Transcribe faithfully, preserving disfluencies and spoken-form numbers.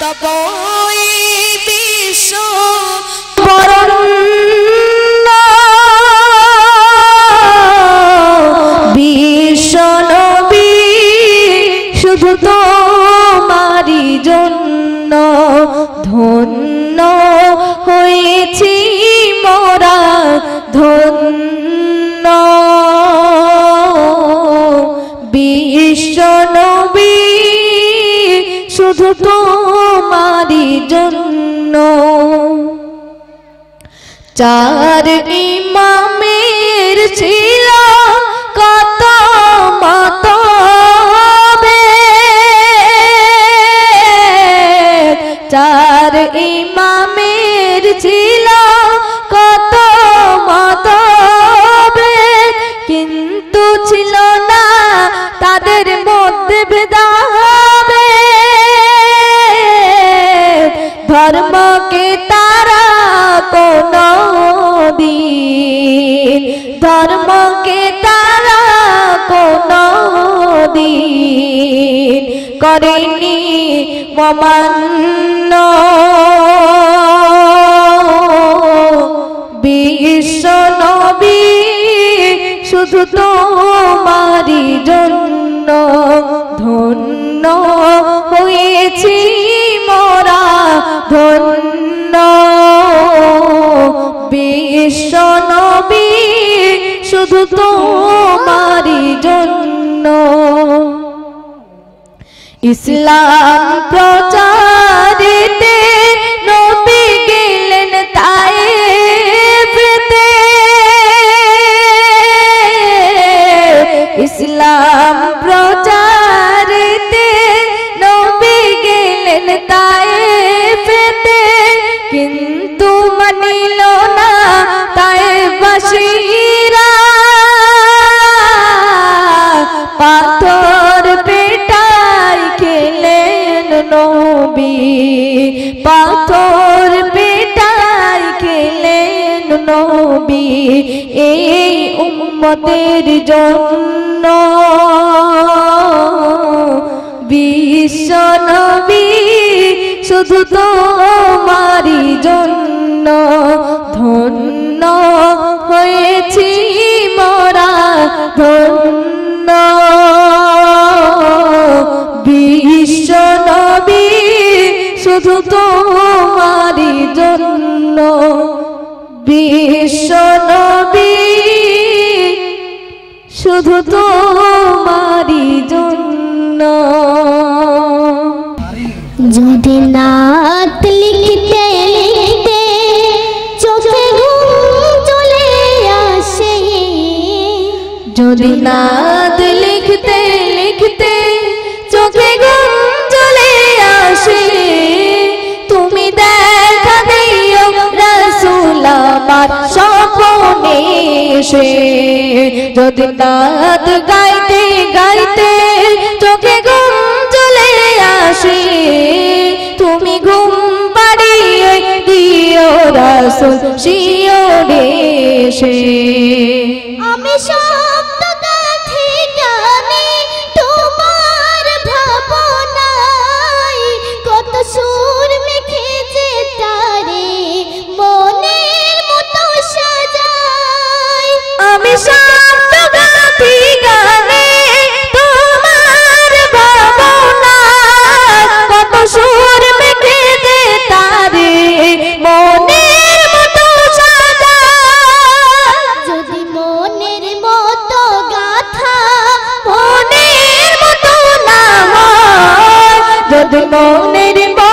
তব বিশ্ব বিশ্ব নবী শুধু তোমারি জন্য ধন্য হয়েছি মোরা ধন্য বিশ্ব নবী শুধু তোমারি জন্য চার ইমামের ছিল কত মতভেদ চার ইমামের ছিল কত মতভেদ কিন্তু ছিল না তাদের মধ্যে ভেদাভেদ ধর্মকে তারা কোনো দিন ধর্মকে তারা কোনো দিন করেনি অমান্য বিশ্ব নবী শুধু তোমারি জন্য ধন্য হয়েছি মোরা ধন্য বিশ্ব নবী শুধু তোমারি জন্য ইসলাম প্রচারেতে নবী গেলেন তায়েফেতে ইসলাম প্রচারেতে নবী গেলেন তায়েফেতে কিন্তু মানিল না তায়েফবাসীরা পাথর পেটাই খেলেন নবী পাথর পেটাই খেলেন নবী এই উম্মতের জন্য বিশ্ব নবী শুধু তোমারি জন্য ধন্য হয়েছি মোরা ধন্য বিশ্ব নবী শুধু তোমারি জন্য বিশ্ব নবী শুধু তোমারি জন্য যদি নাত লিখতে লিখতে চোখে ঘুম চলে আসে যদি নাত লিখতে লিখতে চোখে ঘুম চলে আসে তুমি দেখা দিও রাসূল আমার স্বপ্নে এসে যদি নাত গাইতে গাইতে চোখে ঘুম চলে আসে তুমি ঘুম পাড়িয়ে দিও রাসূল শিওরে এসে আমি শব্দ গাথি গানে তোমার ভাবনায় কত সুর মেখেছে তারে মনের মতো সাজাই আমি শব্দ গাথি গানে তোমার ভাবনায় কত সুর মেখেছে তারে মনের মতো সাজাই যদি মনের মতো গাথা মনের মতো না হয় যদি মনের